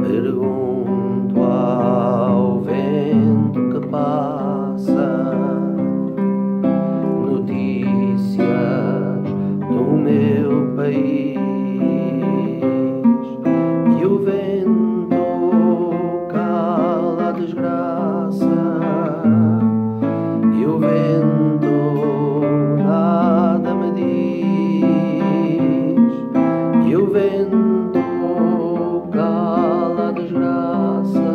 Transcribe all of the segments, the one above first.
Pergunto ao vento que passa notícias do meu país, e o vento cala a desgraça, e o vento nada me diz, e o vento cala a desgraça,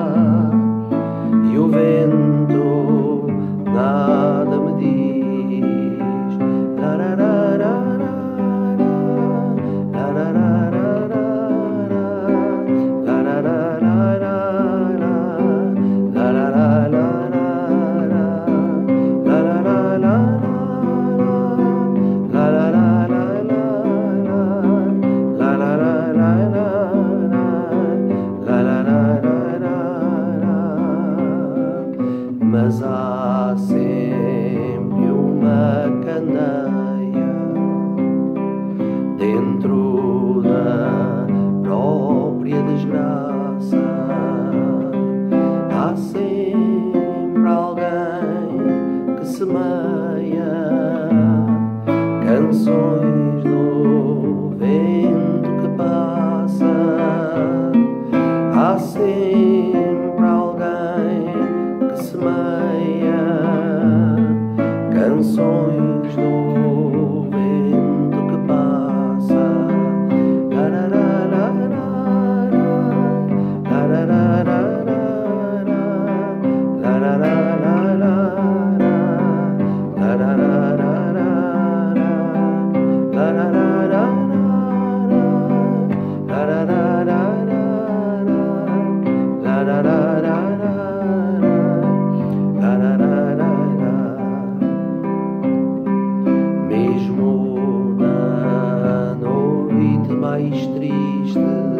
e o vento nada me diz. Mas há sempre uma candeia dentro da própria desgraça. Há sempre alguém que semeia canções do vento que passa. Há sempre alguém que semeia canções do vento que passa. Mesmo na noite mais triste,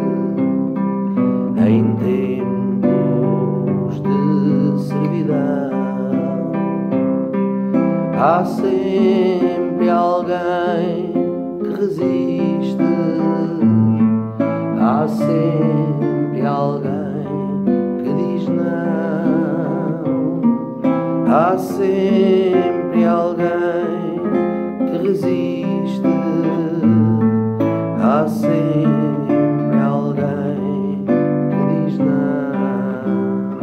em tempos de servidão, há sempre alguém que resiste, há sempre alguém que diz não, há sempre alguém que resiste, há sempre alguém que diz não.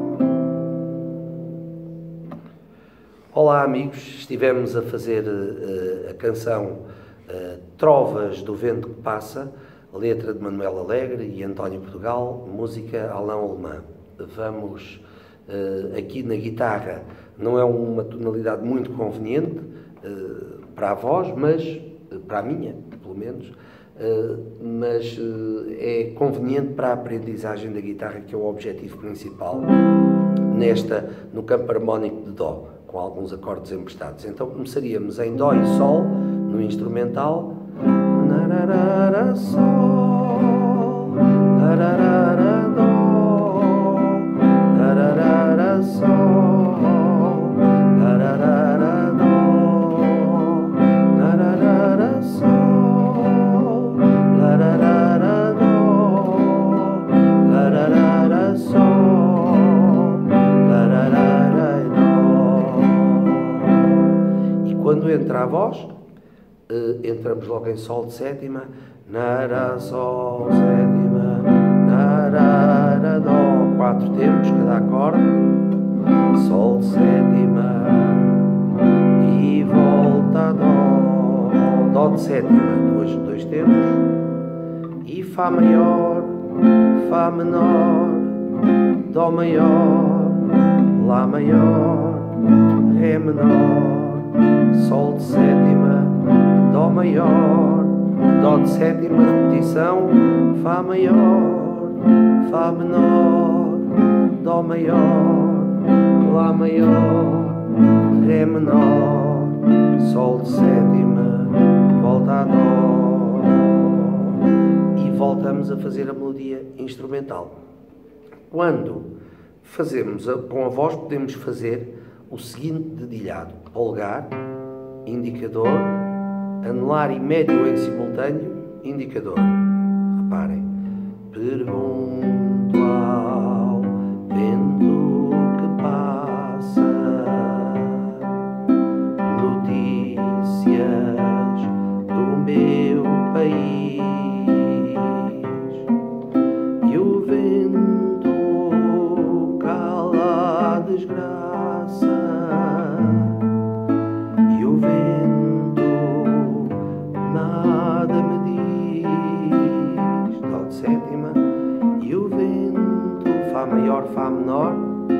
Olá amigos, estivemos a fazer a canção Trovas do Vento que Passa, letra de Manuel Alegre e António Portugal, música Alain Alemã. Vamos aqui na guitarra, não é uma tonalidade muito conveniente para a voz, mas para a minha, pelo menos, mas é conveniente para a aprendizagem da guitarra, que é o objetivo principal no campo harmónico de Dó, com alguns acordes emprestados. Então começaríamos em Dó e Sol, no instrumental, nararara, Sol, nararara, Dó, nararara, Sol, nararara, Dó, nararara, Sol, nararara, Dó, nararara, Sol, nararara, Dó. E quando entra a voz, entramos logo em Sol de sétima, Nara, Sol, sétima, Nara, Dó, 4 tempos cada acorde, Sol de sétima e volta a Dó, Dó de sétima, 2 tempos, e Fá maior, Fá menor, Dó maior, Lá maior, Ré menor, Sol de sétima, Dó maior, Dó de sétima, repetição, Fá maior, Fá menor, Dó maior, Lá maior, Ré menor, Sol de sétima, volta a Dó, e voltamos a fazer a melodia instrumental. Quando fazemos com a voz, podemos fazer o seguinte dedilhado: polegar, indicador, anular e médio em simultâneo, indicador. Reparem. Pergunto vento cala a desgraça, e o vento nada me diz. Dó de sétima, e o vento Fá maior, Fá menor,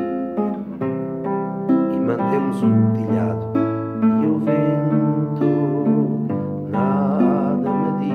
e mantemos o dedilhado, e o vento nada me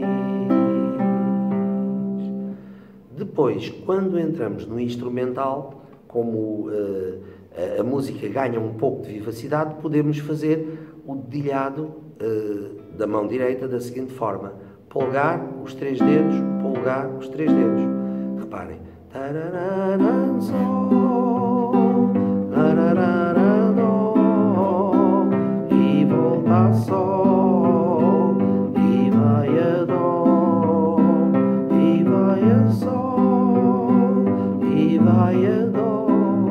diz. Depois, quando entramos no instrumental, como a música ganha um pouco de vivacidade, podemos fazer o dedilhado da mão direita da seguinte forma: polegar, os 3 dedos, polegar, os 3 dedos. Reparem. Tararara, sol, tararara, dó, e volta a sol, e vai a dó, e vai a sol, e vai a dó,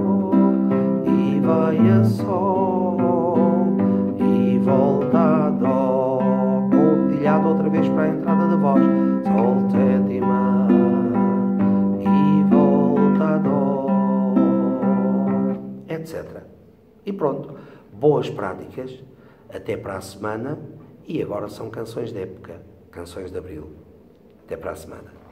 e vai a sol, e volta a dó, com o dedilhado outra vez para a entrada da voz. Sol, sétima, e volta a dó, etc. E pronto, boas práticas, até para a semana, e agora são canções de época, canções de Abril. Até para a semana.